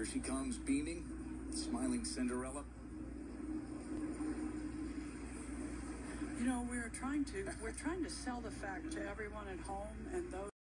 she comes, beaming, smiling Cinderella. You know, we're trying to sell the fact to everyone at home and those